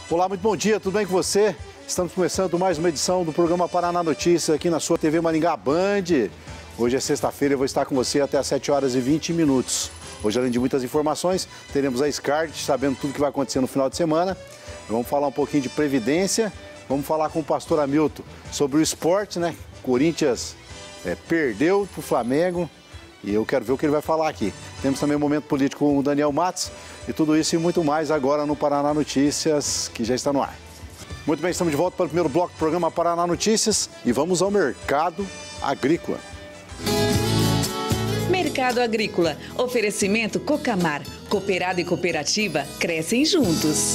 Olá, muito bom dia, tudo bem com você? Estamos começando mais uma edição do programa Paraná Notícias aqui na sua TV Maringá Band. Hoje é sexta-feira e eu vou estar com você até às 7 horas e 20 minutos. Hoje, além de muitas informações, teremos a SCART, sabendo tudo que vai acontecer no final de semana. Vamos falar um pouquinho de previdência, vamos falar com o pastor Hamilton sobre o esporte, né? Corinthians perdeu para o Flamengo e eu quero ver o que ele vai falar aqui. Temos também um momento político com o Daniel Matos e tudo isso e muito mais agora no Paraná Notícias, que já está no ar. Muito bem, estamos de volta para o primeiro bloco do programa Paraná Notícias e vamos ao mercado agrícola. Mercado Agrícola. Oferecimento Cocamar. Cooperado e cooperativa crescem juntos.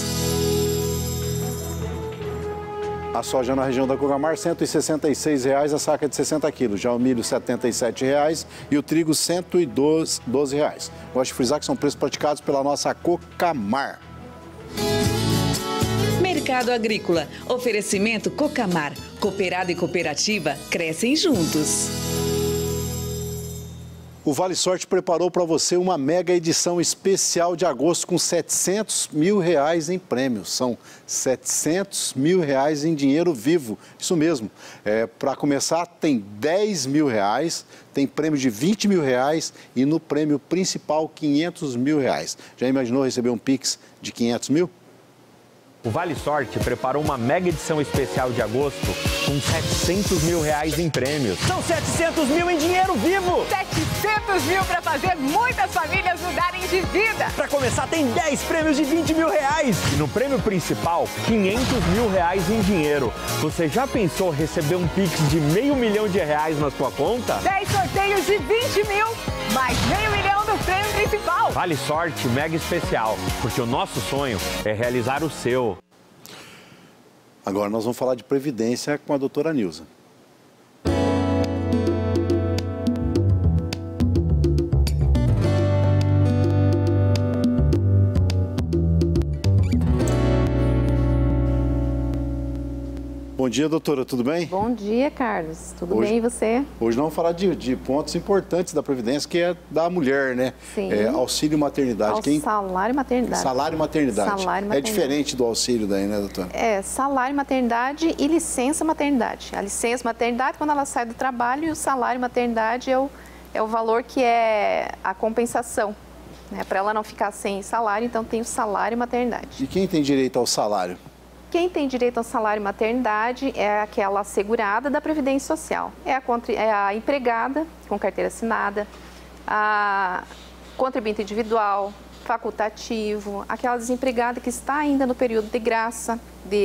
A soja na região da Cocamar, R$ 166,00 a saca de 60 quilos. Já o milho, R$ 77,00 e o trigo, R$ 112,00. Gosto de frisar que são preços praticados pela nossa Cocamar. Mercado Agrícola. Oferecimento Cocamar. Cooperado e cooperativa crescem juntos. O Vale Sorte preparou para você uma mega edição especial de agosto com R$ 700 mil em prêmios. São R$ 700 mil em dinheiro vivo. Isso mesmo. Para começar, tem R$ 10 mil, tem prêmio de R$ 20 mil e no prêmio principal, R$ 500 mil. Já imaginou receber um Pix de 500 mil? O Vale Sorte preparou uma mega edição especial de agosto com R$ 700 mil em prêmios. São 700 mil em dinheiro vivo! 700 mil para fazer muitas famílias mudarem de vida. Para começar, tem 10 prêmios de R$ 20 mil. E no prêmio principal, R$ 500 mil em dinheiro. Você já pensou receber um Pix de R$500 mil na sua conta? 10 sorteios de 20 mil, mais R$500 mil no prêmio principal. Vale Sorte mega especial, porque o nosso sonho é realizar o seu. Agora nós vamos falar de previdência com a doutora Nilza. Bom dia, doutora, tudo bem? Bom dia, Carlos. Tudo bem e você? Hoje nós vamos falar de pontos importantes da Previdência, que é da mulher, né? Sim. Auxílio maternidade. Salário maternidade. Salário maternidade. Salário maternidade. É diferente do auxílio daí, né, doutora? Salário maternidade e licença maternidade. A licença maternidade quando ela sai do trabalho e o salário maternidade é o valor que é a compensação. Né? Para ela não ficar sem salário, então tem o salário maternidade. E quem tem direito ao salário? Quem tem direito ao salário maternidade é aquela segurada da Previdência Social. É a empregada com carteira assinada, a contribuinte individual, facultativo, aquela desempregada que está ainda no período de graça,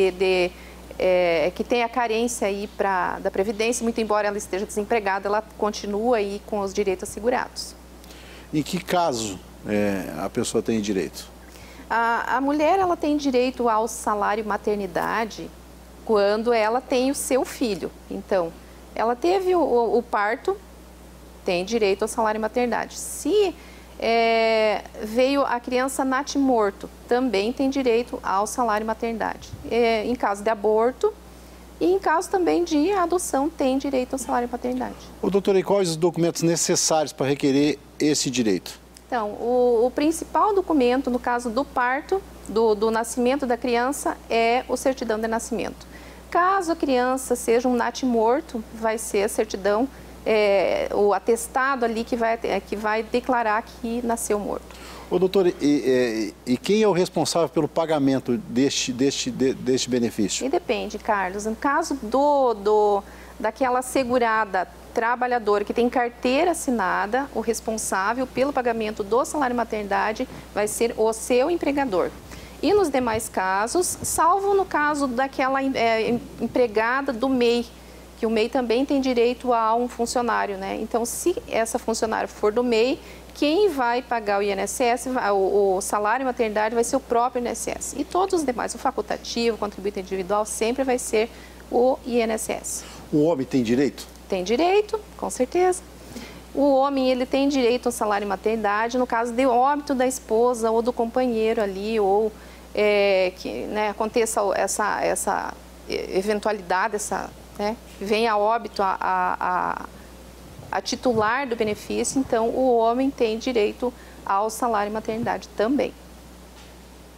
que tem a carência aí da Previdência, muito embora ela esteja desempregada, ela continua aí com os direitos assegurados. Em que caso a pessoa tem direito? A mulher ela tem direito ao salário maternidade quando ela tem o seu filho. Então, ela teve o parto, tem direito ao salário maternidade. Se veio a criança natimorto, também tem direito ao salário maternidade. Em caso de aborto e em caso também de adoção, tem direito ao salário maternidade. Doutora, e quais os documentos necessários para requerer esse direito? Então, o principal documento, no caso do parto, do nascimento da criança, é o certidão de nascimento. Caso a criança seja um natimorto, vai ser a certidão, o atestado ali que vai declarar que nasceu morto. Doutora, e quem é o responsável pelo pagamento deste benefício? E depende, Carlos. No caso daquela segurada trabalhadora que tem carteira assinada, o responsável pelo pagamento do salário maternidade vai ser o seu empregador. E nos demais casos, salvo no caso daquela empregada do MEI, que o MEI também tem direito a um funcionário, né? Então, se essa funcionária for do MEI, quem vai pagar o INSS, o salário maternidade vai ser o próprio INSS. E todos os demais, o facultativo, o contribuinte individual, sempre vai ser o INSS. O homem tem direito? Tem direito, com certeza. O homem ele tem direito ao salário maternidade no caso de óbito da esposa ou do companheiro ali, ou que aconteça essa eventualidade, venha a óbito a titular do benefício, então o homem tem direito ao salário maternidade também.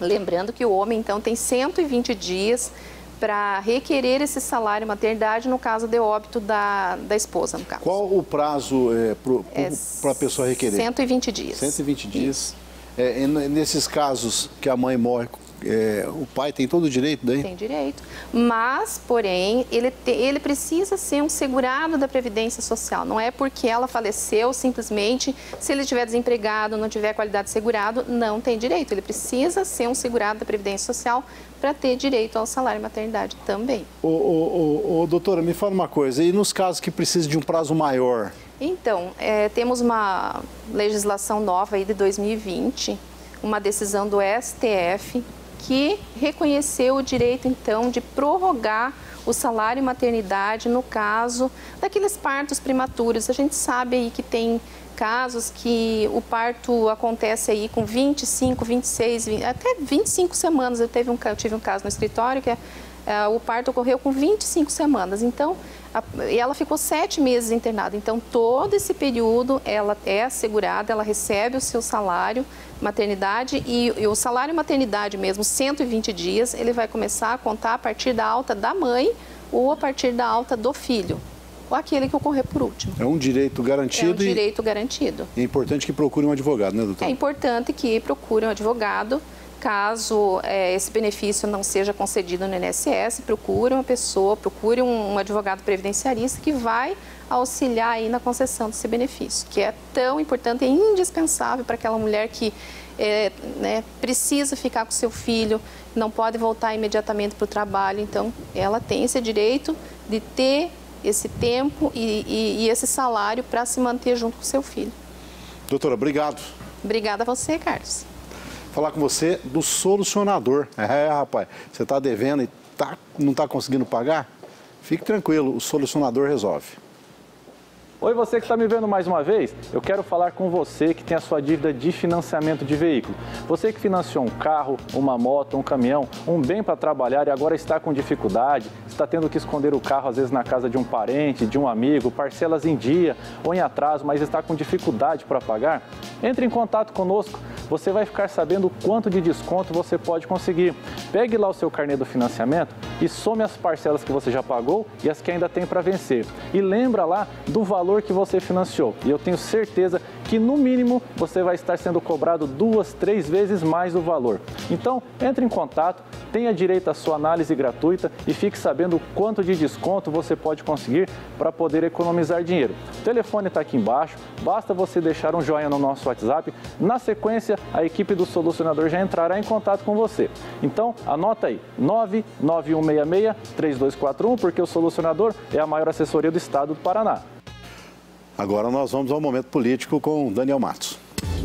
Lembrando que o homem, então, tem 120 dias para requerer esse salário maternidade no caso de óbito da esposa, no caso. Qual o prazo para a pessoa requerer? 120 dias. 120 dias. Nesses casos que a mãe morre, o pai tem todo o direito daí? Tem direito, mas, porém, ele precisa ser um segurado da Previdência Social. Não é porque ela faleceu, simplesmente, se ele estiver desempregado, não tiver qualidade de segurado, não tem direito. Ele precisa ser um segurado da Previdência Social para ter direito ao salário maternidade também. Doutora, me fala uma coisa, e nos casos que precisa de um prazo maior? Então, temos uma legislação nova aí de 2020, uma decisão do STF, que reconheceu o direito, então, de prorrogar o salário maternidade no caso daqueles partos prematuros. A gente sabe aí que tem casos que o parto acontece aí com 25, 26, até 25 semanas. Eu tive um caso no escritório que o parto ocorreu com 25 semanas. Então, ela ficou 7 meses internada. Então, todo esse período ela é assegurada, ela recebe o seu salário maternidade e o salário maternidade mesmo, 120 dias, ele vai começar a contar a partir da alta da mãe ou a partir da alta do filho, ou aquele que ocorrer por último. É um direito garantido. É um direito garantido. É importante que procure um advogado, né, doutora? É importante que procure um advogado. Caso esse benefício não seja concedido no INSS, procure uma pessoa, procure um advogado previdenciarista que vai auxiliar aí na concessão desse benefício, que é tão importante e indispensável para aquela mulher que precisa ficar com seu filho, não pode voltar imediatamente para o trabalho. Então, ela tem esse direito de ter esse tempo e esse salário para se manter junto com seu filho. Doutora, obrigado. Obrigada a você, Carlos. Falar com você do solucionador. Rapaz, você está devendo e não está conseguindo pagar? Fique tranquilo, o solucionador resolve. Oi, você que está me vendo mais uma vez, eu quero falar com você que tem a sua dívida de financiamento de veículo. Você que financiou um carro, uma moto, um caminhão, um bem para trabalhar e agora está com dificuldade, está tendo que esconder o carro às vezes na casa de um parente, de um amigo, parcelas em dia ou em atraso, mas está com dificuldade para pagar? Entre em contato conosco, você vai ficar sabendo o quanto de desconto você pode conseguir. Pegue lá o seu carnê do financiamento e some as parcelas que você já pagou e as que ainda tem para vencer. E lembra lá do valor que você financiou. E eu tenho certeza que, no mínimo, você vai estar sendo cobrado 2, 3 vezes mais o valor. Então, entre em contato, tenha direito à sua análise gratuita e fique sabendo o quanto de desconto você pode conseguir para poder economizar dinheiro. O telefone está aqui embaixo, basta você deixar um joinha no nosso WhatsApp. Na sequência, a equipe do Solucionador já entrará em contato com você. Então, anota aí, 99166-3241, porque o Solucionador é a maior assessoria do estado do Paraná. Agora nós vamos ao momento político com Daniel Matos.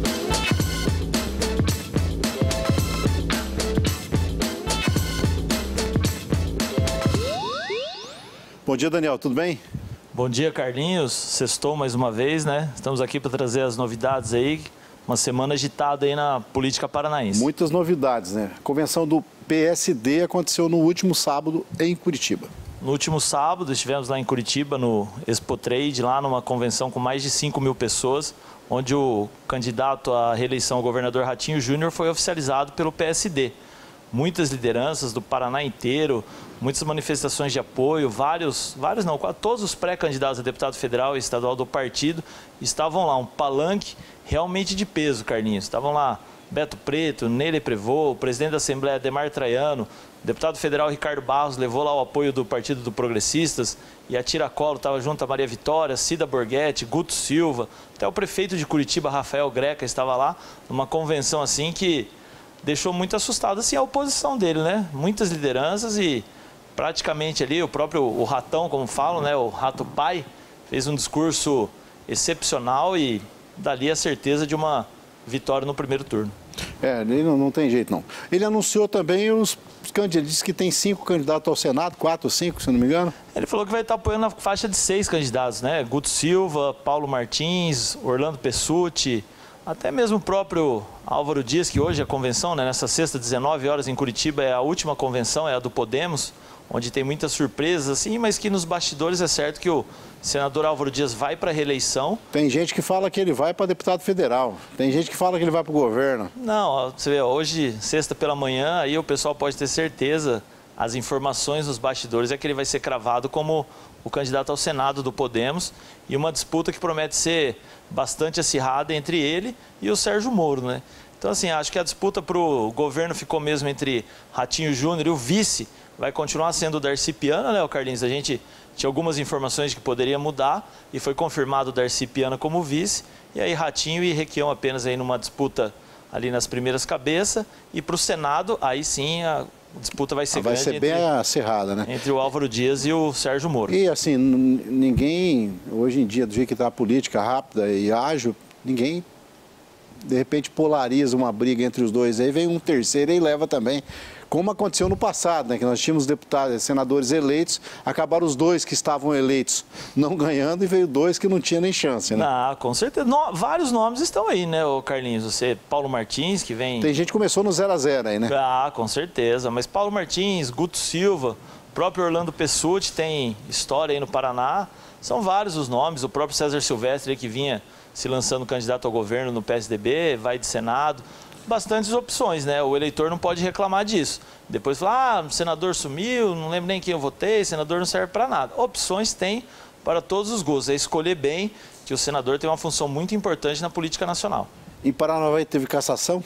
Bom dia, Daniel, tudo bem? Bom dia, Carlinhos. Sextou mais uma vez, né? Estamos aqui para trazer as novidades aí. Uma semana agitada aí na política paranaense. Muitas novidades, né? A convenção do PSD aconteceu no último sábado em Curitiba. No último sábado, estivemos lá em Curitiba, no Expo Trade, lá numa convenção com mais de 5.000 pessoas, onde o candidato à reeleição, o governador Ratinho Júnior, foi oficializado pelo PSD. Muitas lideranças do Paraná inteiro, muitas manifestações de apoio, todos os pré-candidatos a deputado federal e estadual do partido estavam lá, um palanque realmente de peso, Carlinhos. Estavam lá Beto Preto, Nery Prevot, o presidente da Assembleia, Ademar Traiano, o deputado federal Ricardo Barros levou lá o apoio do Partido do Progressistas e a tiracolo estava junto a Maria Vitória, Cida Borghetti, Guto Silva, até o prefeito de Curitiba, Rafael Greca, estava lá, numa convenção assim que deixou muito assustado assim, a oposição dele, né? Muitas lideranças e praticamente ali o Ratão, como falam, né? O Rato Pai, fez um discurso excepcional e dali a certeza de uma vitória no primeiro turno. Ele não tem jeito, não. Ele anunciou também os candidatos, disse que tem 5 candidatos ao Senado, 4 ou 5, se não me engano. Ele falou que vai estar apoiando a faixa de 6 candidatos, né? Guto Silva, Paulo Martins, Orlando Pessutti, até mesmo o próprio Álvaro Dias, que hoje é a convenção, né? Nessa sexta, 19 horas em Curitiba, é a última convenção, é a do Podemos. onde tem muitas surpresas, assim, mas que nos bastidores é certo que o senador Álvaro Dias vai para a reeleição. Tem gente que fala que ele vai para deputado federal, tem gente que fala que ele vai para o governo. Não, você vê, hoje, sexta pela manhã, aí o pessoal pode ter certeza, as informações nos bastidores é que ele vai ser cravado como o candidato ao Senado do Podemos, e uma disputa que promete ser bastante acirrada entre ele e o Sérgio Moro, né? Então, assim, acho que a disputa para o governo ficou mesmo entre Ratinho Júnior e o vice. Vai continuar sendo o Darcy Piana, né, Carlinhos? A gente tinha algumas informações de que poderia mudar e foi confirmado o Darcy Piana como vice. E aí Ratinho e Requião apenas aí numa disputa ali nas primeiras cabeças. E para o Senado, aí sim a disputa vai ser grande. Vai ser bem acirrada, né? Entre o Álvaro Dias e o Sérgio Moro. E assim, ninguém, hoje em dia, do jeito que está a política rápida e ágil, ninguém de repente polariza uma briga entre os dois. Aí vem um terceiro e leva também. Como aconteceu no passado, né? Que nós tínhamos deputados, senadores eleitos, acabaram os dois que estavam eleitos não ganhando e veio dois que não tinham nem chance, né? Ah, com certeza. Vários nomes estão aí, né, Carlinhos? Você, Paulo Martins, que vem... Tem gente que começou no 0 a 0 aí, né? Ah, com certeza. Mas Paulo Martins, Guto Silva, o próprio Orlando Pessutti tem história aí no Paraná. São vários os nomes. O próprio César Silvestre, que vinha se lançando candidato ao governo no PSDB, vai de Senado. Bastantes opções, né? O eleitor não pode reclamar disso. Depois fala, o senador sumiu, não lembro nem quem eu votei, senador não serve para nada. Opções tem para todos os gostos. É escolher bem, que o senador tem uma função muito importante na política nacional. Em Paranavaí teve cassação?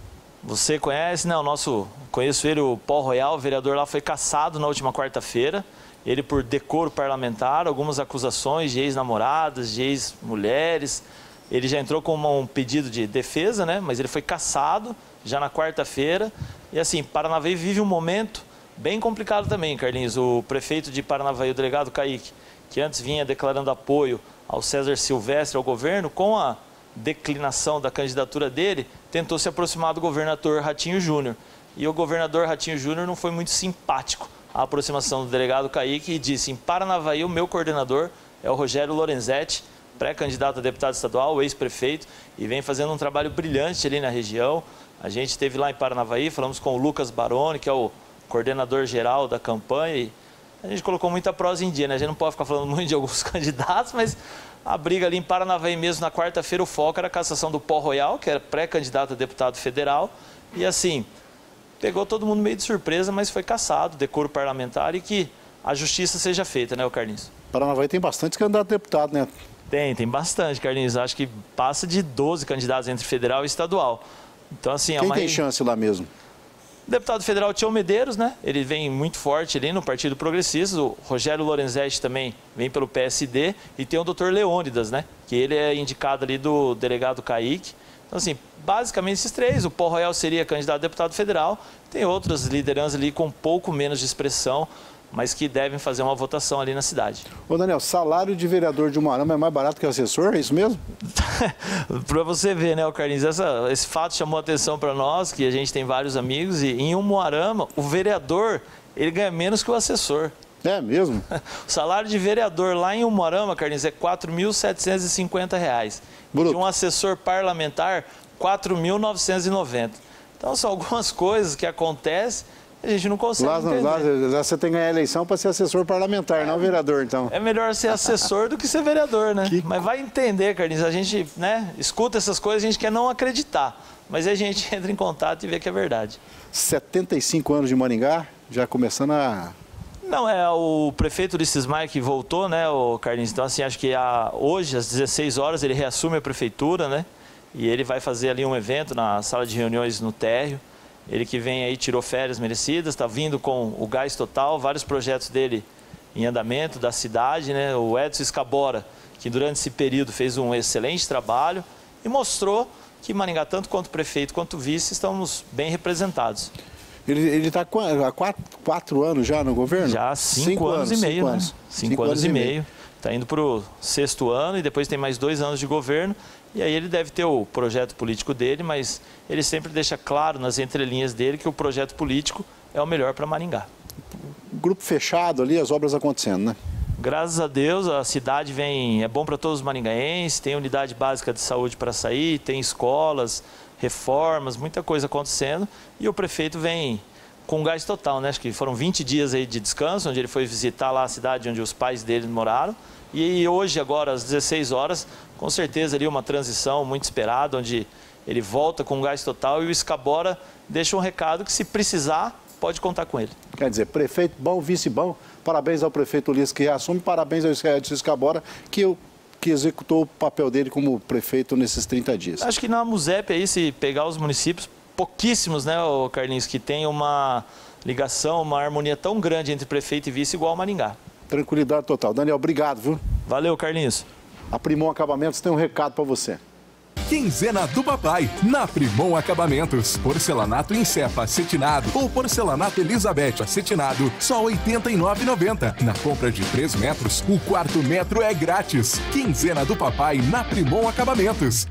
Você conhece, né? Conheço ele, o Paul Royal, o vereador lá, foi cassado na última quarta-feira. Ele por decoro parlamentar, algumas acusações de ex-namoradas, de ex-mulheres. Ele já entrou com um pedido de defesa, né? Mas ele foi cassado já na quarta-feira. E assim, Paranavaí vive um momento bem complicado também, Carlinhos. O prefeito de Paranavaí, o delegado Kaique, que antes vinha declarando apoio ao César Silvestre, ao governo, com a declinação da candidatura dele, tentou se aproximar do governador Ratinho Júnior. E o governador Ratinho Júnior não foi muito simpático à aproximação do delegado Kaique e disse: em Paranavaí, o meu coordenador é o Rogério Lorenzetti, pré-candidato a deputado estadual, ex-prefeito, e vem fazendo um trabalho brilhante ali na região. A gente esteve lá em Paranavaí, falamos com o Lucas Baroni, que é o coordenador geral da campanha, e a gente colocou muita prosa em dia, né? A gente não pode ficar falando muito de alguns candidatos, mas a briga ali em Paranavaí mesmo, na quarta-feira, o foco era a cassação do Paul Royal, que era pré-candidato a deputado federal, e assim, pegou todo mundo meio de surpresa, mas foi cassado, decoro parlamentar, e que a justiça seja feita, né, Carlinhos? Paranavaí tem bastante candidato a deputado, né? Tem bastante, Carlinhos. Acho que passa de 12 candidatos entre federal e estadual. Então, assim, quem tem chance lá mesmo? O deputado federal Tião Medeiros, né? Ele vem muito forte ali no Partido Progressista. O Rogério Lorenzetti também vem pelo PSD. E tem o doutor Leônidas, né? Que ele é indicado ali do delegado Kaique. Então, assim, basicamente esses três. O Paul Royal seria candidato a deputado federal. Tem outras lideranças ali com um pouco menos de expressão, mas que devem fazer uma votação ali na cidade. Ô Daniel, salário de vereador de Umuarama é mais barato que o assessor, é isso mesmo? Para você ver, né, Carlinhos, esse fato chamou a atenção para nós, que a gente tem vários amigos, e em Umuarama, o vereador, ele ganha menos que o assessor. É mesmo? O salário de vereador lá em Umuarama, Carlinhos, é R$ 4.750. De um assessor parlamentar, R$ 4.990. Então, são algumas coisas que acontecem. A gente não consegue entender. Lá você tem que ganhar a eleição para ser assessor parlamentar, não vereador, então. É melhor ser assessor do que ser vereador, né? Mas vai entender, Carlinhos, a gente, né, escuta essas coisas, a gente quer não acreditar. Mas a gente entra em contato e vê que é verdade. 75 anos de Maringá, já começando a... Não, é o prefeito Ulisses Maia que voltou, né, o Carlinhos? Então, assim, acho que hoje, às 16 horas, ele reassume a prefeitura, né? E ele vai fazer ali um evento na sala de reuniões no térreo. Ele que vem aí, tirou férias merecidas, está vindo com o gás total, vários projetos dele em andamento, da cidade, né? O Edson Escabora, que durante esse período fez um excelente trabalho e mostrou que Maringá, tanto quanto prefeito quanto vice, estamos bem representados. Ele está há 4 anos já no governo? Já há 5 anos e meio, né? 5 anos e meio. Está indo para o 6º ano e depois tem mais 2 anos de governo. E aí ele deve ter o projeto político dele, mas ele sempre deixa claro nas entrelinhas dele que o projeto político é o melhor para Maringá. Grupo fechado ali, as obras acontecendo, né? Graças a Deus, a cidade é bom para todos os maringaenses, tem unidade básica de saúde para sair, tem escolas, reformas, muita coisa acontecendo. E o prefeito vem com gás total, né? Acho que foram 20 dias aí de descanso, onde ele foi visitar lá a cidade onde os pais dele moraram. E hoje, agora, às 16 horas, com certeza ali uma transição muito esperada, onde ele volta com gás total e o Escabora deixa um recado que, se precisar, pode contar com ele. Quer dizer, prefeito bom, vice bom. Parabéns ao prefeito Ulisses, que reassume. Parabéns ao Edson Escabora, que executou o papel dele como prefeito nesses 30 dias. Acho que na MUSEP aí, se pegar os municípios, pouquíssimos, né, Carlinhos, que tem uma ligação, uma harmonia tão grande entre prefeito e vice igual a Maringá. Tranquilidade total. Daniel, obrigado, viu? Valeu, Carlinhos. A Primon Acabamentos tem um recado para você. Quinzena do Papai, na Primon Acabamentos. Porcelanato em cepa acetinado ou porcelanato Elizabeth acetinado, só R$ 89,90. Na compra de 3 metros, o 4º metro é grátis. Quinzena do Papai, na Primon Acabamentos.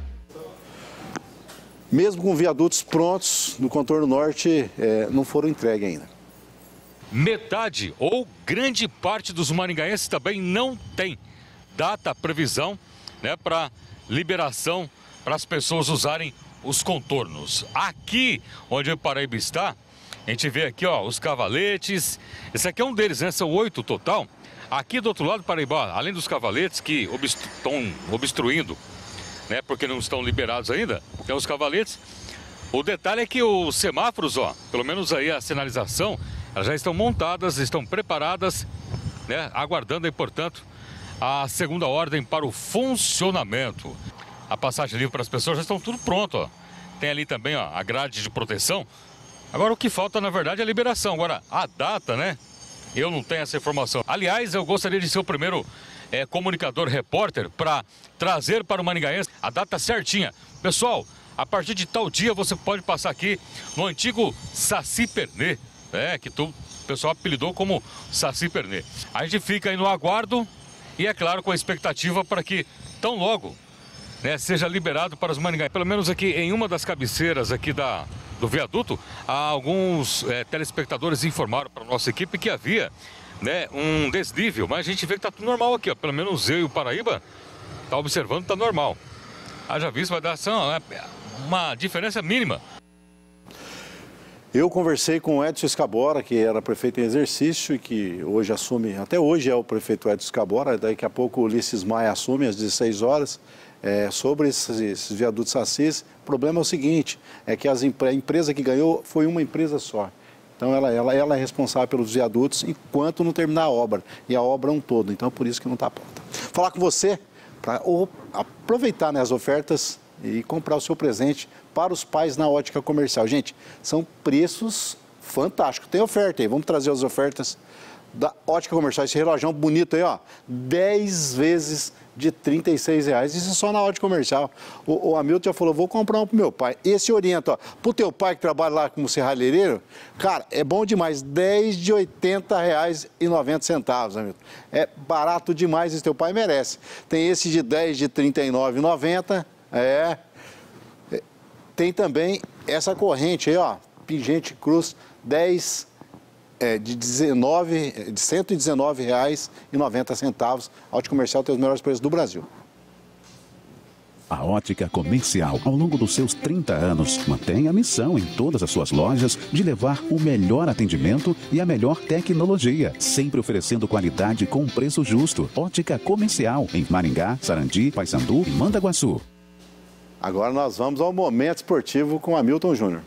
Mesmo com viadutos prontos no contorno norte, não foram entregues ainda. Metade ou grande parte dos maringaenses também não tem data, previsão, né, para liberação para as pessoas usarem os contornos. Aqui onde o Paraíba está, a gente vê aqui, ó, os cavaletes. Esse aqui é um deles, né? São 8 total. Aqui do outro lado do Paraíba, além dos cavaletes que estão obstruindo, né, porque não estão liberados ainda, tem os cavaletes. O detalhe é que os semáforos, ó, pelo menos aí a sinalização, elas já estão montadas, estão preparadas, né, aguardando aí, portanto, a segunda ordem para o funcionamento. A passagem livre para as pessoas já estão tudo pronto, ó. Tem ali também, ó, a grade de proteção. Agora o que falta, na verdade, é a liberação. Agora, a data, né? Eu não tenho essa informação. Aliás, eu gostaria de ser o primeiro comunicador, repórter, para trazer para o maringaense a data certinha. Pessoal, a partir de tal dia você pode passar aqui no antigo Saci Pernê, que o pessoal apelidou como Saci Pernê. A gente fica aí no aguardo e, é claro, com a expectativa para que tão logo, né, seja liberado para os maringaenses. Pelo menos aqui em uma das cabeceiras aqui do viaduto, alguns telespectadores informaram para a nossa equipe que havia, né, um desnível, mas a gente vê que está tudo normal aqui, ó. Pelo menos eu e o Paraíba tá observando, tá normal. Haja visto, vai dar uma diferença mínima. Eu conversei com o Edson Escabora, que era prefeito em exercício e que hoje assume, até hoje é o prefeito Edson Escabora, daqui a pouco o Ulisses Maia assume às 16 horas, sobre esses viadutos Sacis. O problema é o seguinte, é que a empresa que ganhou foi uma empresa só. Então ela é responsável pelos viadutos enquanto não terminar a obra, e a obra é um todo, então por isso que não está pronta. Falar com você para aproveitar, né, as ofertas e comprar o seu presente para os pais na Ótica Comercial. Gente, são preços fantásticos. Tem oferta aí, vamos trazer as ofertas da Ótica Comercial. Esse relógio bonito aí, ó, 10 vezes de R$ 36,00. Isso é só na Ótica Comercial. O Hamilton já falou, vou comprar um pro meu pai. Esse orienta, ó, pro teu pai que trabalha lá como serralheiro, cara, é bom demais. 10 de R$ 80,90, Hamilton. É barato demais, esse teu pai merece. Tem esse de 10 de R$ 39,90, Tem também essa corrente aí, ó, pingente cruz, 10 de R$ 119,90. A Ótica Comercial tem os melhores preços do Brasil. A Ótica Comercial, ao longo dos seus 30 anos, mantém a missão em todas as suas lojas de levar o melhor atendimento e a melhor tecnologia, sempre oferecendo qualidade com preço justo. Ótica Comercial, em Maringá, Sarandi, Paysandu e Mandaguaçu. Agora nós vamos ao Momento Esportivo com Hamilton Júnior.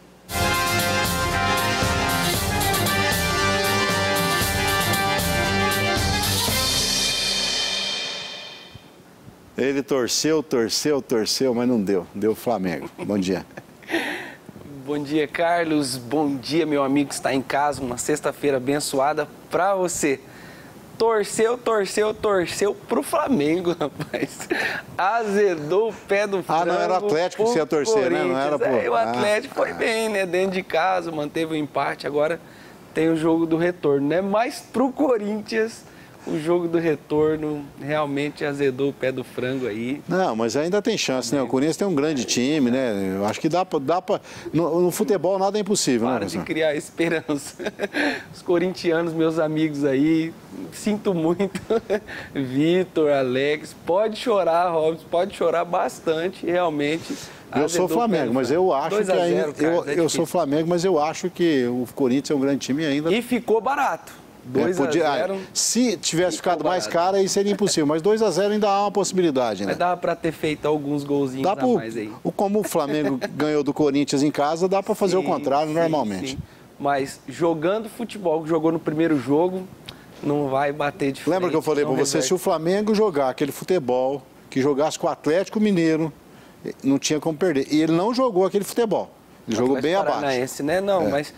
Ele torceu, mas não deu. Deu Flamengo. Bom dia. Bom dia, Carlos. Bom dia, meu amigo que está em casa. Uma sexta-feira abençoada para você. Torceu pro Flamengo, rapaz. Azedou o pé do frango. Não era o Atlético que você ia torcer, né? Não era o Atlético foi bem, né? Dentro de casa, manteve o empate. Agora tem o jogo do retorno, né? Mas pro Corinthians o jogo do retorno realmente azedou o pé do frango aí. Não, mas ainda tem chance, né? O Corinthians tem um grande time, né? Eu acho que dá pra... No futebol nada é impossível, né? Para de criar esperança. Os corintianos, meus amigos aí, sinto muito. Vitor, Alex, pode chorar, Robson, pode chorar bastante, realmente. Eu sou Flamengo, mas eu acho que ainda... Eu sou Flamengo, mas eu acho que o Corinthians é um grande time ainda. E ficou barato. 2-0. Se tivesse ficado mais caro, aí seria impossível. Mas 2-0 ainda há uma possibilidade, né? Mas dava para ter feito alguns golzinhos a mais aí. Como o Flamengo ganhou do Corinthians em casa, dá para fazer o contrário normalmente. Sim. Mas jogando futebol, que jogou no primeiro jogo, não vai bater de frente. Lembra que eu falei para você, se o Flamengo jogar aquele futebol que jogasse com o Atlético Mineiro, não tinha como perder. E ele não jogou aquele futebol. Ele jogou bem abaixo. Né? Não, mas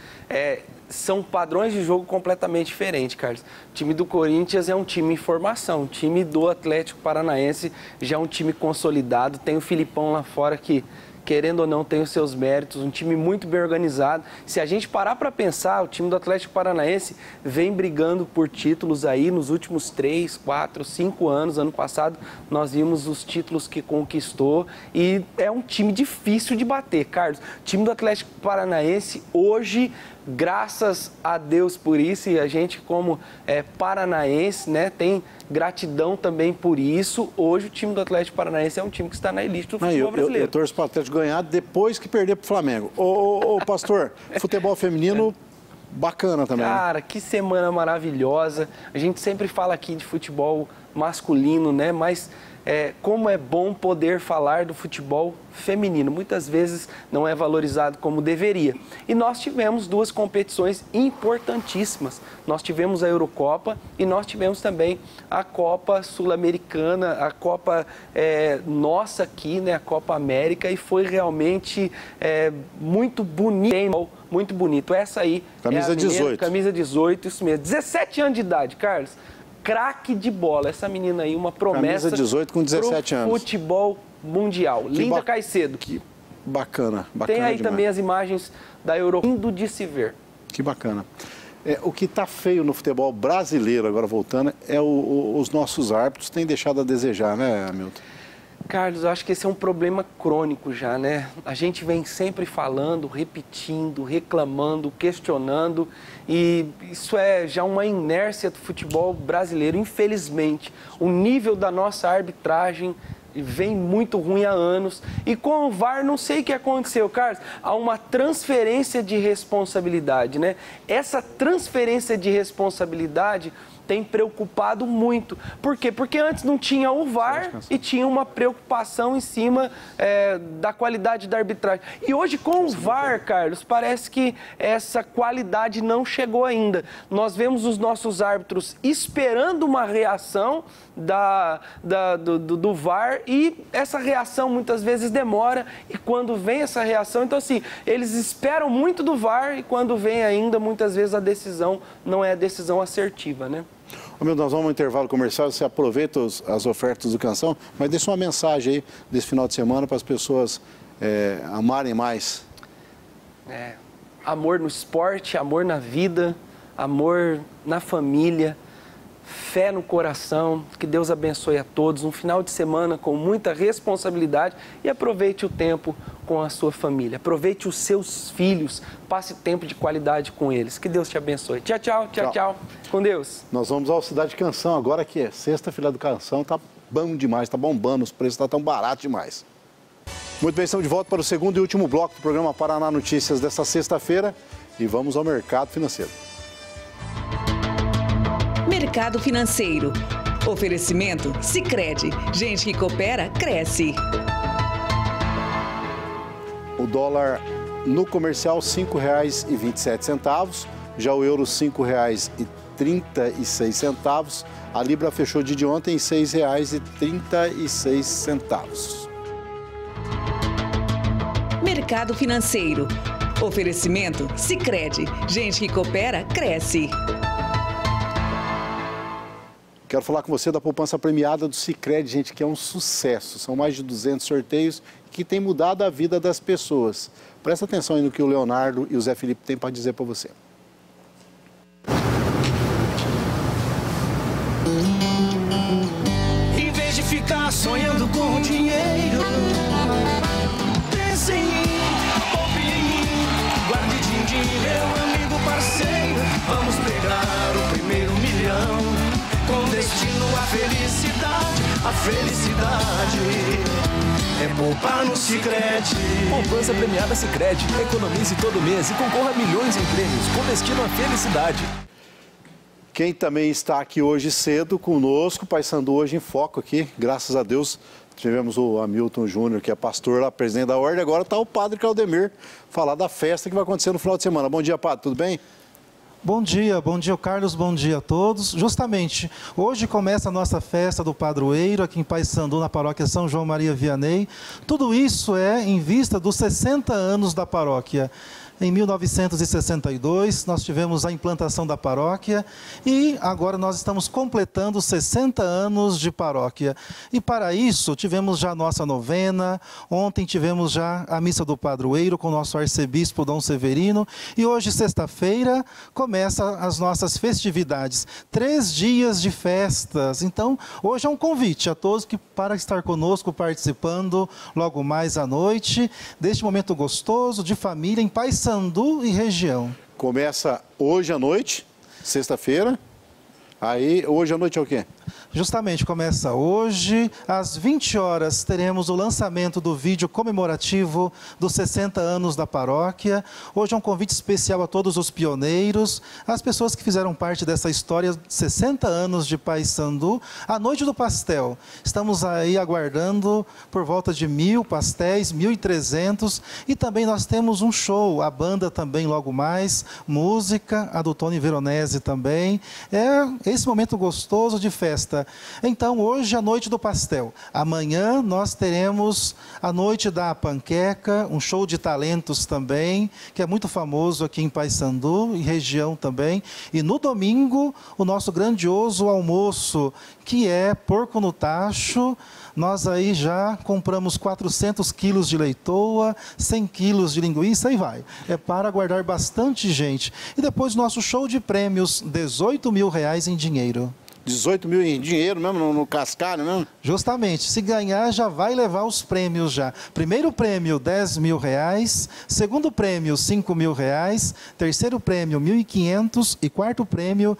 são padrões de jogo completamente diferentes, Carlos. O time do Corinthians é um time em formação. O time do Atlético Paranaense já é um time consolidado. Tem o Filipão lá fora que, querendo ou não, tem os seus méritos. Um time muito bem organizado. Se a gente parar para pensar, o time do Atlético Paranaense vem brigando por títulos aí nos últimos 3, 4, 5 anos. Ano passado, nós vimos os títulos que conquistou. E é um time difícil de bater, Carlos. O time do Atlético Paranaense hoje... Graças a Deus por isso, e a gente como paranaense, né, tem gratidão também por isso. Hoje o time do Atlético Paranaense é um time que está na elite do futebol brasileiro. Eu torço para o Atlético ganhar depois que perder para o Flamengo. Ô, pastor, futebol feminino bacana também. Cara, que semana maravilhosa. A gente sempre fala aqui de futebol masculino, né, mas... como é bom poder falar do futebol feminino. Muitas vezes não é valorizado como deveria. E nós tivemos 2 competições importantíssimas. Nós tivemos a Eurocopa e nós tivemos também a Copa Sul-Americana, a Copa nossa aqui, né, a Copa América, e foi realmente muito bonito. Muito bonito. Essa aí camisa é a menina, 18. Camisa 18, isso mesmo. 17 anos de idade, Carlos. Craque de bola. Essa menina aí, uma promessa. Camisa 18 com 17 anos. Futebol mundial. Linda Caicedo. Que bacana. Tem aí demais. também as imagens da Europa. Lindo de se ver. Que bacana. O que está feio no futebol brasileiro, agora voltando, os nossos árbitros têm deixado a desejar, né, Hamilton? Carlos, eu acho que esse é um problema crônico já, né? A gente vem sempre falando, repetindo, reclamando, questionando, e isso é já uma inércia do futebol brasileiro, infelizmente. O nível da nossa arbitragem vem muito ruim há anos, e com o VAR não sei o que aconteceu, Carlos, há uma transferência de responsabilidade, né? Essa transferência de responsabilidade tem preocupado muito. Por quê? Porque antes não tinha o VAR e tinha uma preocupação em cima da qualidade da arbitragem. E hoje, com o VAR, Carlos, parece que essa qualidade não chegou ainda. Nós vemos os nossos árbitros esperando uma reação do VAR, e essa reação muitas vezes demora, e quando vem essa reação, então assim, eles esperam muito do VAR, e quando vem ainda, muitas vezes a decisão não é a decisão assertiva, né? Nós vamos ao intervalo comercial, você aproveita as ofertas do Canção, mas deixa uma mensagem aí desse final de semana para as pessoas amarem mais. Amor no esporte, amor na vida, amor na família, fé no coração. Que Deus abençoe a todos. Um final de semana com muita responsabilidade, e aproveite o tempo com a sua família. Aproveite os seus filhos. Passe tempo de qualidade com eles. Que Deus te abençoe. Tchau, tchau, tchau, tchau. Com Deus. Nós vamos ao Cidade Canção agora, que é sexta-feira do Canção. Tá bom demais, tá bombando. Os preços estão tão baratos demais. Muito bem, estamos de volta para o segundo e último bloco do programa Paraná Notícias desta sexta-feira. E vamos ao mercado financeiro. Mercado financeiro. Oferecimento Sicredi. Gente que coopera, cresce. O dólar no comercial, R$ 5,27. Já o euro, R$ 5,36. A libra fechou de ontem em R$ 6,36. Mercado financeiro. Oferecimento Sicredi. Gente que coopera, cresce. Quero falar com você da poupança premiada do Sicredi, gente, que é um sucesso. São mais de 200 sorteios que tem mudado a vida das pessoas. Presta atenção aí no que o Leonardo e o Zé Felipe têm para dizer para você. felicidade é poupar no Sicredi. Poupança premiada Sicredi. Economize todo mês e concorra a milhões em prêmios com destino à felicidade. Quem também está aqui hoje cedo conosco, Paysandu hoje em foco aqui, graças a Deus. Tivemos o Hamilton Júnior, que é pastor lá, presidente da ordem, agora está o padre Claudemir, falar da festa que vai acontecer no final de semana. Bom dia, padre, tudo bem? Bom dia, Carlos, bom dia a todos. Justamente, hoje começa a nossa festa do padroeiro aqui em Paysandu, na paróquia São João Maria Vianney. Tudo isso é em vista dos 60 anos da paróquia. Em 1962, nós tivemos a implantação da paróquia e agora nós estamos completando 60 anos de paróquia. E para isso, tivemos já a nossa novena, ontem tivemos já a missa do padroeiro com o nosso arcebispo Dom Severino e hoje, sexta-feira, começa as nossas festividades. 3 dias de festas. Então, hoje é um convite a todos para estar conosco participando logo mais à noite deste momento gostoso de família em Paysandu e região. Começa hoje à noite, sexta-feira. Aí, hoje à noite é o quê? Justamente, começa hoje, às 20 horas, teremos o lançamento do vídeo comemorativo dos 60 anos da paróquia. Hoje é um convite especial a todos os pioneiros, as pessoas que fizeram parte dessa história, 60 anos de Paysandu. A Noite do Pastel, estamos aí aguardando por volta de 1.000 pastéis, 1.300. E também nós temos um show, a banda também logo mais, música, a do Tony Veronese também. É esse momento gostoso de festa. Então, hoje, a Noite do Pastel. Amanhã, nós teremos a Noite da Panqueca, um show de talentos também, que é muito famoso aqui em Paysandu, e região também. E no domingo, o nosso grandioso almoço, que é porco no tacho. Nós aí já compramos 400 quilos de leitoa, 100 quilos de linguiça e vai. É para aguardar bastante gente. E depois nosso show de prêmios, R$18 mil em dinheiro. 18 mil em dinheiro mesmo, no cascalho mesmo? Justamente, se ganhar já vai levar os prêmios já. Primeiro prêmio, R$10 mil. Segundo prêmio, R$5 mil. Terceiro prêmio, R$1.500. E quarto prêmio,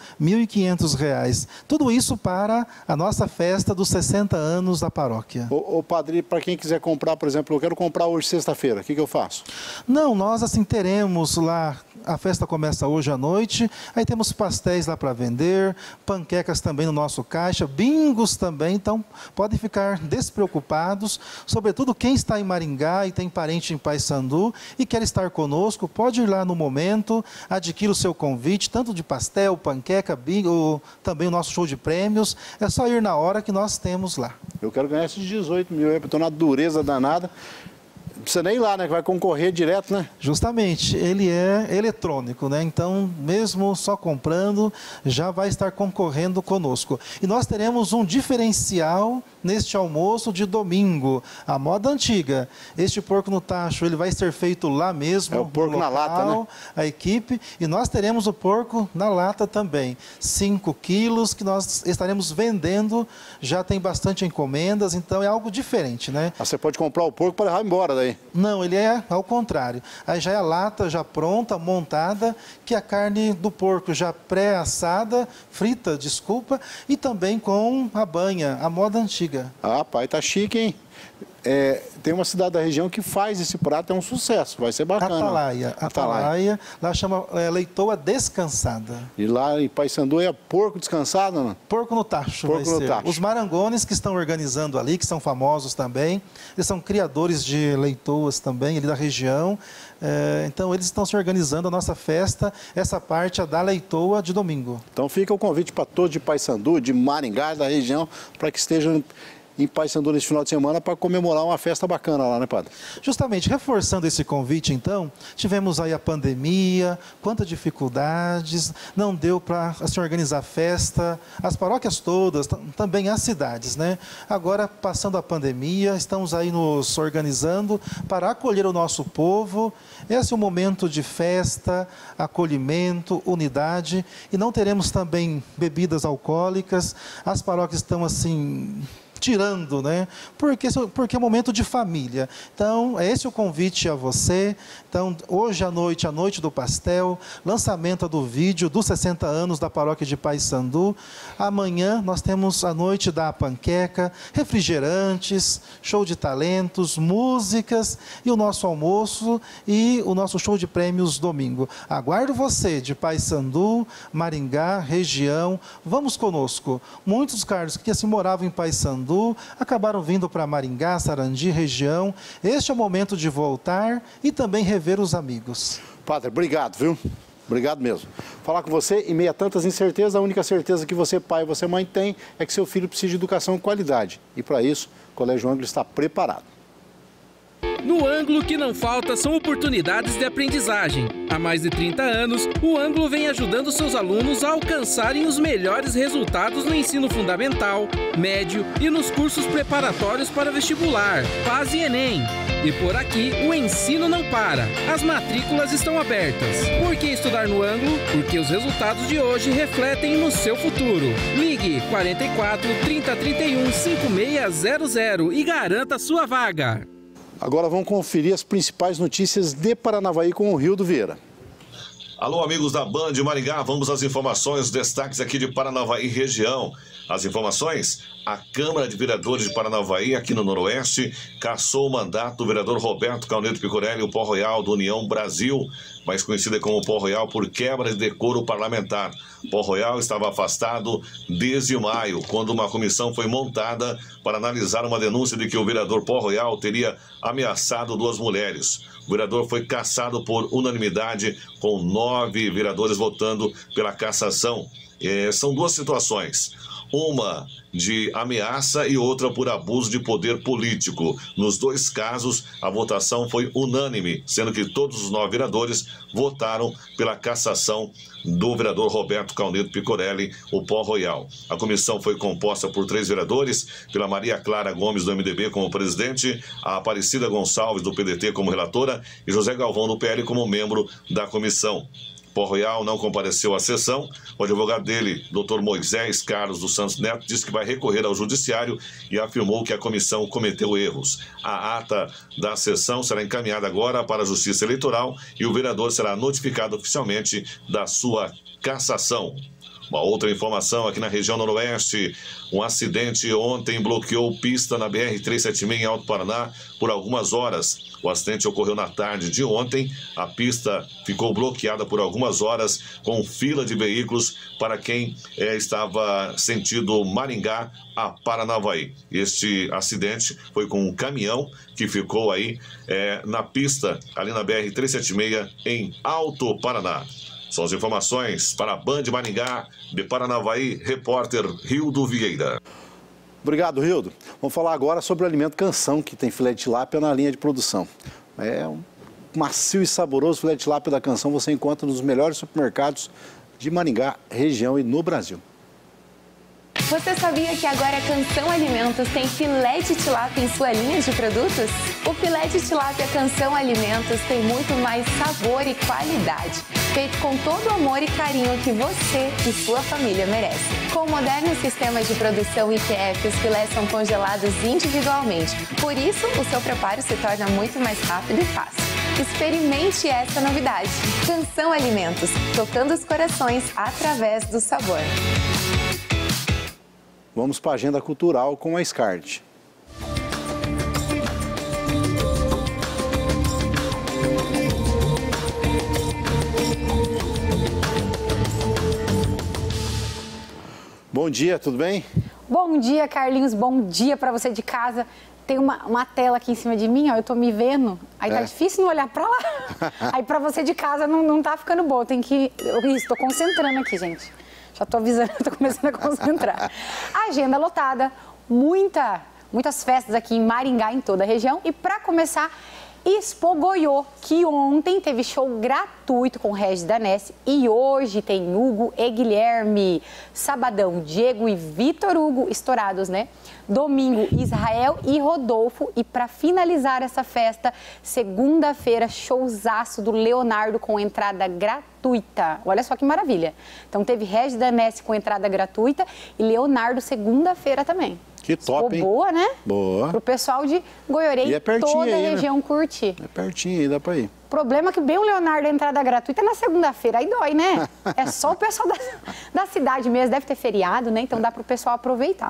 R$1.500. Tudo isso para a nossa festa dos 60 anos da paróquia. Ô padre, para quem quiser comprar, por exemplo, eu quero comprar hoje sexta-feira, o que eu faço? Não, nós assim teremos lá, a festa começa hoje à noite, aí temos pastéis lá para vender, panquecas também no nosso caixa, bingos também, então podem ficar despreocupados, sobretudo quem está em Maringá e tem parente em Paysandu e quer estar conosco, pode ir lá no momento, adquira o seu convite, tanto de pastel, panqueca, bingo, também o nosso show de prêmios, é só ir na hora que nós temos lá. Eu quero ganhar esses 18 mil, eu estou na dureza danada. Não precisa nem ir lá, né? Que vai concorrer direto, né? Justamente, ele é eletrônico, né? Então, mesmo só comprando, já vai estar concorrendo conosco. E nós teremos um diferencial neste almoço de domingo, a moda antiga. Este porco no tacho, ele vai ser feito lá mesmo. É o porco local, na lata, né? A equipe. E nós teremos o porco na lata também. 5 quilos que nós estaremos vendendo. Já tem bastante encomendas, então é algo diferente, né? Ah, você pode comprar o porco para levar embora daí. Não, ele é ao contrário. Aí já é a lata já pronta, montada, que é a carne do porco já pré-assada, frita, desculpa, e também com a banha, a moda antiga. Ah, pai, tá chique, hein? Tem uma cidade da região que faz esse prato, é um sucesso, vai ser bacana. Atalaia, lá chama leitoa descansada. E lá em Paysandu é porco descansado, não? Porco no tacho vai ser. Os marangones que estão organizando ali, que são famosos também, eles são criadores de leitoas também, ali da região, então eles estão se organizando a nossa festa, essa parte é da leitoa de domingo. Então fica o convite para todos de Paysandu, de Maringá, da região, para que estejam em Paysandu nesse final de semana para comemorar uma festa bacana lá, né, padre? Justamente, reforçando esse convite, então, tivemos aí a pandemia, quantas dificuldades, não deu para se organizar a festa, as paróquias todas, também as cidades, né? Agora, passando a pandemia, estamos aí nos organizando para acolher o nosso povo. Esse é um momento de festa, acolhimento, unidade, e não teremos também bebidas alcoólicas. As paróquias estão assim tirando, né? Porque é um momento de família. Então, é esse o convite a você. Então, hoje à noite, a noite do pastel, lançamento do vídeo dos 60 anos da paróquia de Paissandu. Amanhã nós temos a noite da panqueca, refrigerantes, show de talentos, músicas e o nosso almoço e o nosso show de prêmios domingo. Aguardo você de Paissandu, Maringá, região. Vamos conosco. Muitos, Carlos, que assim moravam em Paissandu, acabaram vindo para Maringá, Sarandi, região. Este é o momento de voltar e também rever os amigos. Padre, obrigado, viu? Obrigado mesmo. Falar com você, em meio a tantas incertezas, a única certeza que você, pai e você, mãe, tem é que seu filho precisa de educação de qualidade. E para isso, o Colégio Ângulo está preparado. No Ângulo, o que não falta são oportunidades de aprendizagem. Há mais de 30 anos, o Ângulo vem ajudando seus alunos a alcançarem os melhores resultados no ensino fundamental, médio e nos cursos preparatórios para vestibular, PAS e Enem. E por aqui, o ensino não para. As matrículas estão abertas. Por que estudar no Ângulo? Porque os resultados de hoje refletem no seu futuro. Ligue 44 30 31 5600 e garanta sua vaga. Agora vamos conferir as principais notícias de Paranavaí com o Rildo Vieira. Alô, amigos da Band Maringá, vamos às informações, destaques aqui de Paranavaí região. As informações, a Câmara de Vereadores de Paranavaí, aqui no Noroeste, cassou o mandato do vereador Roberto Caunedo Picorelli, o Pó Royal do União Brasil, mais conhecida como Pó Royal por quebra de decoro parlamentar. Pó Royal estava afastado desde maio, quando uma comissão foi montada para analisar uma denúncia de que o vereador Pó Royal teria ameaçado 2 mulheres. O vereador foi cassado por unanimidade, com 9 vereadores votando pela cassação. São 2 situações. Uma de ameaça e outra por abuso de poder político. Nos 2 casos, a votação foi unânime, sendo que todos os 9 vereadores votaram pela cassação do vereador Roberto Caunedo Picorelli, o Pó Royal. A comissão foi composta por 3 vereadores, pela Maria Clara Gomes, do MDB, como presidente, a Aparecida Gonçalves, do PDT, como relatora, e José Galvão, do PL, como membro da comissão. Pó Royal não compareceu à sessão. O advogado dele, Dr. Moisés Carlos dos Santos Neto, disse que vai recorrer ao judiciário e afirmou que a comissão cometeu erros. A ata da sessão será encaminhada agora para a Justiça Eleitoral e o vereador será notificado oficialmente da sua cassação. Uma outra informação aqui na região noroeste, um acidente ontem bloqueou pista na BR-376 em Alto Paraná por algumas horas. O acidente ocorreu na tarde de ontem, a pista ficou bloqueada por algumas horas com fila de veículos para quem estava sentido Maringá a Paranavaí. Este acidente foi com um caminhão que ficou aí na pista, ali na BR-376 em Alto Paraná. São as informações para a Band Maringá, de Paranavaí, repórter Rildo Vieira. Obrigado, Rildo. Vamos falar agora sobre o alimento Canção, que tem filé de tilápia na linha de produção. É um macio e saboroso filé de tilápia da Canção, você encontra nos melhores supermercados de Maringá, região e no Brasil. Você sabia que agora a Canção Alimentos tem filé de tilápia em sua linha de produtos? O filé de tilápia Canção Alimentos tem muito mais sabor e qualidade, feito com todo o amor e carinho que você e sua família merecem. Com o moderno sistema de produção IPF, os filés são congelados individualmente, por isso o seu preparo se torna muito mais rápido e fácil. Experimente essa novidade. Canção Alimentos, tocando os corações através do sabor. Vamos para a agenda cultural com a SCART. Bom dia, tudo bem? Bom dia, Carlinhos. Bom dia para você de casa. Tem uma tela aqui em cima de mim, ó, eu tô me vendo, aí tá difícil não olhar para lá. Aí para você de casa não tá ficando boa, tem que... Estou concentrando aqui, gente. Já tô avisando, tô começando a concentrar. Agenda lotada, muitas festas aqui em Maringá, em toda a região. E para começar, Expo Goiô, que ontem teve show gratuito com Regis Danese e hoje tem Hugo e Guilherme. Sabadão, Diego e Vitor Hugo, estourados, né? Domingo, Israel e Rodolfo. E para finalizar essa festa, segunda-feira, showzaço do Leonardo com entrada gratuita. Olha só que maravilha. Então teve Regis Danese com entrada gratuita e Leonardo segunda-feira também. Que top, hein? Boa, né? Boa. Pro pessoal de Goiorê e toda a região curtir. É pertinho aí, dá pra ir. O problema é que bem o Leonardo, a entrada gratuita é na segunda-feira, aí dói, né? É só o pessoal da cidade mesmo, deve ter feriado, né? Então dá pro pessoal aproveitar.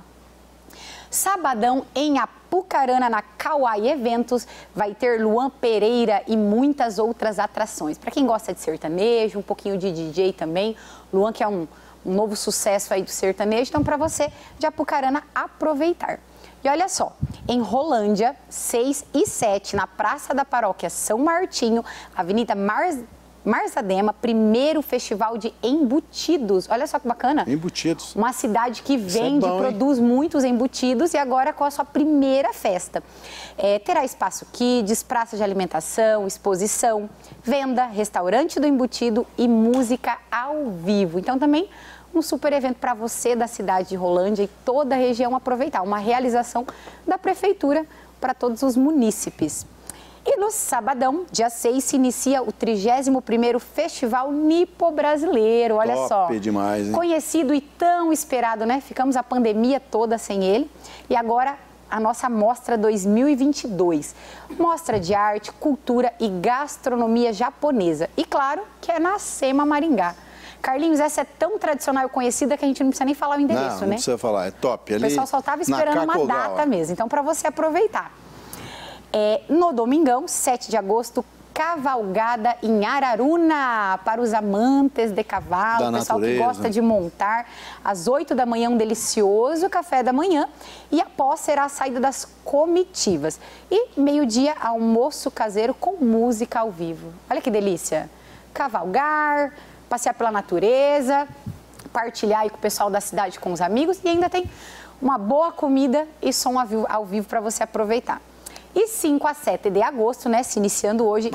Sabadão em Apucarana, na Kauai Eventos, vai ter Luan Pereira e muitas outras atrações. Para quem gosta de sertanejo, um pouquinho de DJ também, Luan que é um novo sucesso aí do sertanejo, então para você de Apucarana aproveitar. E olha só, em Rolândia, 6 e 7, na Praça da Paróquia São Martinho, Avenida Marzadema, primeiro festival de embutidos. Olha só que bacana. Embutidos. Uma cidade que vende, bom, produz muitos embutidos e agora com a sua primeira festa. Terá espaço kids, praça de alimentação, exposição, venda, restaurante do embutido e música ao vivo. Então também um super evento para você da cidade de Rolândia e toda a região aproveitar. Uma realização da prefeitura para todos os munícipes. E no sabadão, dia 6, se inicia o 31º Festival Nipo Brasileiro. Olha só. Top demais, hein? Conhecido e tão esperado, né? Ficamos a pandemia toda sem ele. E agora a nossa Mostra 2022. Mostra de arte, cultura e gastronomia japonesa. E claro que é na SEMA Maringá. Carlinhos, essa é tão tradicional e conhecida que a gente não precisa nem falar o endereço, não né? Não precisa falar, é top. Ali o pessoal só estava esperando uma data mesmo. Então, para você aproveitar. No domingão, 7 de agosto, cavalgada em Araruna, para os amantes de cavalo, o pessoal que gosta de montar. Às 8 da manhã, um delicioso café da manhã e após será a saída das comitivas. E meio-dia, almoço caseiro com música ao vivo. Olha que delícia! Cavalgar, passear pela natureza, partilhar aí com o pessoal da cidade, com os amigos e ainda tem uma boa comida e som ao vivo para você aproveitar. E 5 a 7 de agosto, né, se iniciando hoje,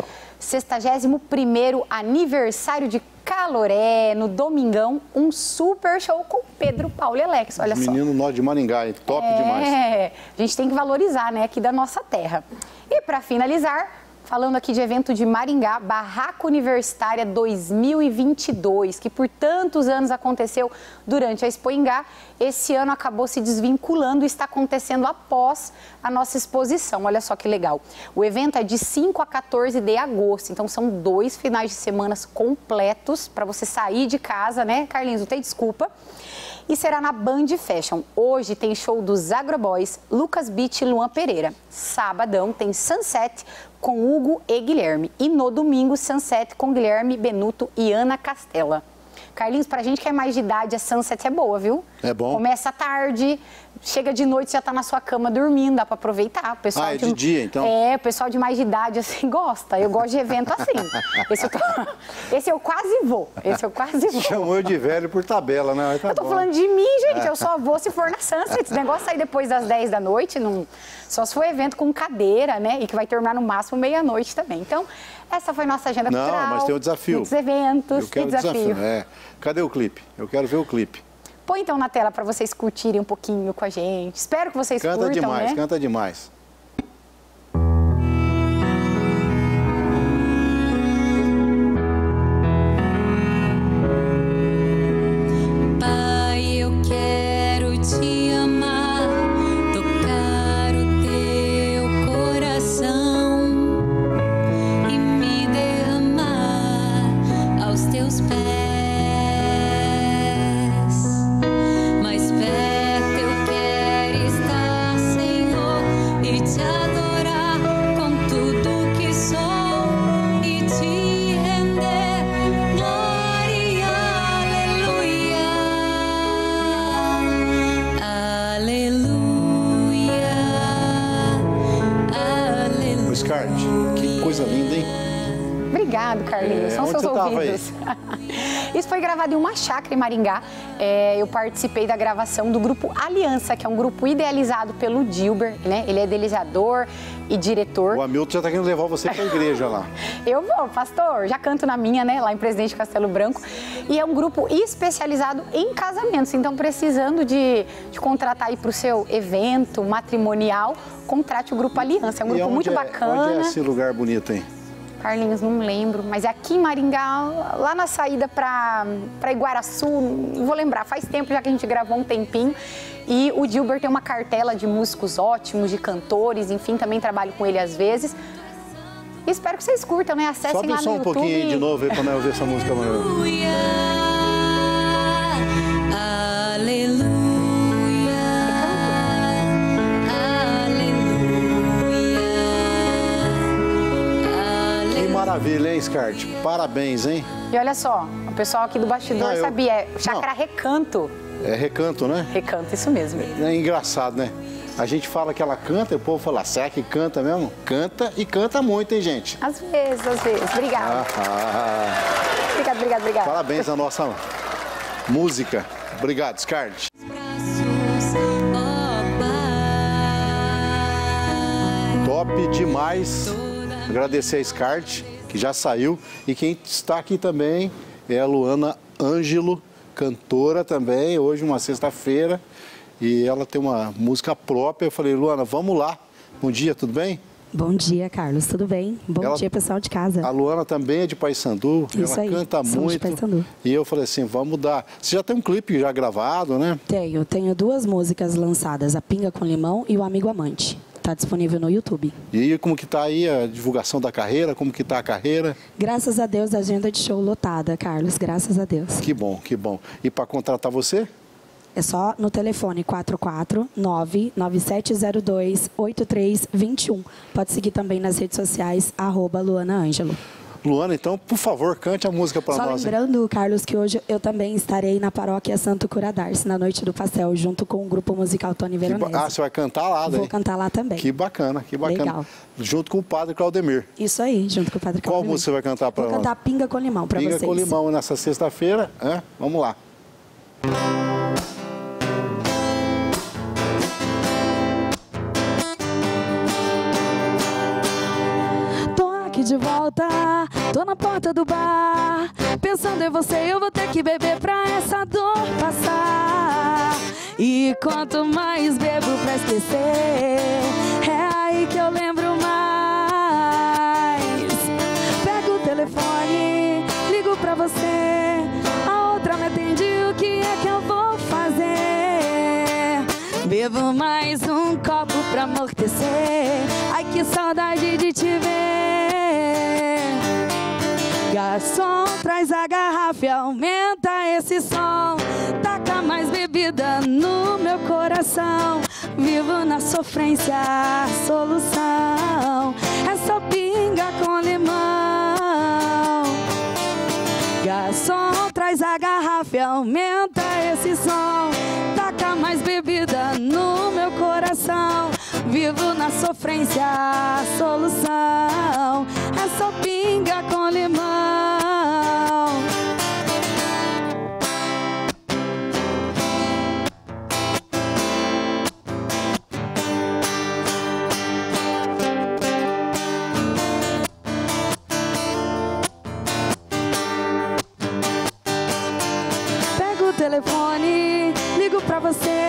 61º aniversário de Caloré, no domingão, um super show com Pedro, Paulo e Alex, olha só. Menino nó de Maringá, hein? Top demais. A gente tem que valorizar, né, aqui da nossa terra. E para finalizar, falando aqui de evento de Maringá, Barraca Universitária 2022, que por tantos anos aconteceu durante a Expo Ingá, esse ano acabou se desvinculando e está acontecendo após a nossa exposição. Olha só que legal. O evento é de 5 a 14 de agosto, então são 2 finais de semana completos para você sair de casa, né, Carlinhos? Não tem desculpa. E será na Band Fashion. Hoje tem show dos Agroboys, Lucas Beach e Luan Pereira. Sabadão tem Sunset com Hugo e Guilherme. E no domingo, Sunset com Guilherme, Benuto e Ana Castela. Carlinhos, pra gente que é mais de idade, a Sunset é boa, viu? É bom. Começa tarde, chega de noite, já tá na sua cama dormindo, dá pra aproveitar. O pessoal é de dia, então? O pessoal de mais de idade, assim, gosta. Eu gosto de evento assim. Esse eu quase vou. Chamou eu de velho por tabela, né? Tá eu tô falando de mim, gente. Eu só vou se for na Sunset. Esse negócio sair depois das 10 da noite, não... só se for evento com cadeira, né? E que vai terminar no máximo meia-noite também. Então, essa foi nossa agenda cultural. Não, mas tem um desafio. Muitos eventos. Eu quero que desafio. Cadê o clipe? Eu quero ver o clipe. Põe então na tela para vocês curtirem um pouquinho com a gente. Espero que vocês curtam, Canta demais, né? Canta demais. Pai, eu quero te amar, tocar o teu coração e me derramar aos teus pés. Mais perto eu quero estar, Senhor, e te adorar com tudo que sou e te render glória, aleluia, aleluia, aleluia. Scart, que coisa linda, hein? Obrigado, Carlinhos. São seus ouvidos. Isso foi gravado em uma chácara em Maringá. Eu participei da gravação do grupo Aliança, que é um grupo idealizado pelo Dilber, né? Ele é idealizador e diretor. O Hamilton já tá querendo levar você pra igreja lá. Eu vou, pastor. Já canto na minha, né? Lá em Presidente Castelo Branco. E é um grupo especializado em casamentos. Então, precisando de contratar aí pro seu evento matrimonial, contrate o grupo Aliança. É um grupo muito bacana. Onde é esse lugar bonito, hein? Carlinhos, não lembro, mas é aqui em Maringá, lá na saída para Iguaraçu, não vou lembrar, faz tempo já que a gente gravou um tempinho. E o Gilbert tem uma cartela de músicos ótimos, de cantores, enfim, também trabalho com ele às vezes. E espero que vocês curtam, né? Acessem Sobe lá o no som um YouTube. pouquinho aí de novo aí, pra eu ouvir essa música maravilhosa. Aleluia. Maravilha, hein, Scart? Parabéns, hein? E olha só, o pessoal aqui do bastidor sabia, é chácara Recanto. É Recanto, né? Recanto, isso mesmo. É engraçado, né? A gente fala que ela canta e o povo fala, será que canta mesmo? Canta e canta muito, hein, gente? Às vezes. Obrigada. Obrigada. Parabéns à nossa música. Obrigado, Scart. Top demais. Agradecer a Scart, que já saiu. E quem está aqui também é a Luana Ângelo, cantora também, hoje uma sexta-feira. E ela tem uma música própria. Eu falei, Luana, vamos lá. Bom dia, tudo bem? Bom dia, Carlos, tudo bem? Bom dia, pessoal de casa. A Luana também é de Paysandu, Isso ela aí, canta somos de muito. Paysandu. E eu falei assim, vamos dar. Você já tem um clipe já gravado, né? Tenho duas músicas lançadas, A Pinga com Limão e O Amigo Amante. Está disponível no YouTube. E como que tá aí a divulgação da carreira? Como que tá a carreira? Graças a Deus, a agenda de show lotada, Carlos, graças a Deus. Que bom, que bom. E para contratar você? É só no telefone 449-9702-8321. Pode seguir também nas redes sociais, @Luana Ângelo. Luana, então, por favor, cante a música para nós. Só lembrando, Carlos, que hoje eu também estarei na paróquia Santo Curadarce, na Noite do Pastel, junto com o grupo musical Tony Veronese. Você vai cantar lá, né? Vou cantar lá também. Que bacana, que bacana. Legal. Junto com o padre Claudemir. Isso aí, junto com o padre Claudemir. Qual música você vai cantar para nós? Vou cantar Pinga com Limão para vocês. Pinga com Limão nessa sexta-feira, hein? Vamos lá. De volta, tô na porta do bar, pensando em você, eu vou ter que beber pra essa dor passar. E quanto mais bebo pra esquecer, é aí que eu lembro mais. Pego o telefone, ligo pra você, a outra me atende, o que é que eu vou fazer? Bebo mais um copo pra amortecer, ai que saudade de te ver. Garçom, traz a garrafa e aumenta esse som. Taca mais bebida no meu coração. Vivo na sofrência, a solução é só pinga com limão. Garçom, traz a garrafa e aumenta esse som. Taca mais bebida no meu coração. Vivo na sofrência, a solução é só pinga com limão. Pego o telefone, ligo pra você,